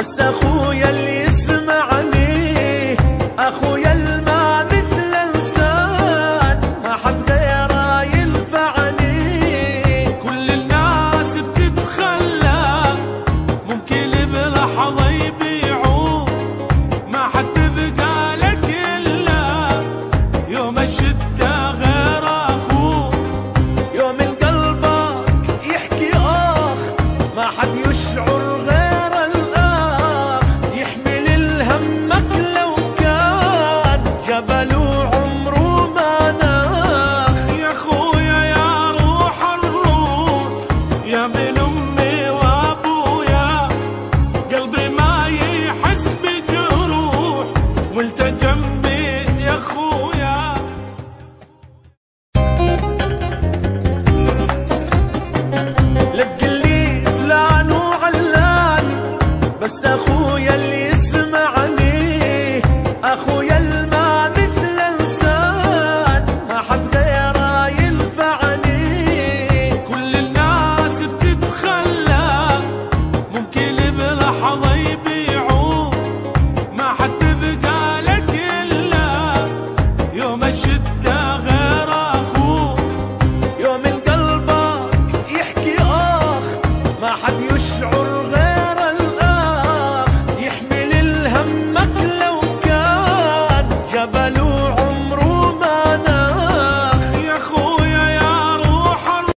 بس اخويا اللي يسمعني، اخويا الما مثل انسان، ما حد غيره ينفعني. كل الناس بتتخلى، ممكن بلحظة يبيعوك، ما حد بقى لك الا يوم الشدة غير اخوك. يوم قلبك يحكي اخ، ما حد يشعر غير الاخ، يحمل الهمك لو كان جبل وعمره ما ناخ. يا اخويا يا روح الروح، يا من امي وابويا، قلبي ما يحس بجروح وانت جنبي يا اخويا. لا تقلي فلان وعلان، بس اخويا اللي يسمعني، اخويا الما مثل انسان، ما حد غيره ينفعني. كل الناس بتتخلى، ممكن بلحظة يبيعوك، ما حد بقى لك الا يوم الشدة غير اخوك. يوم قلبك يحكي اخ، ما حد يشعر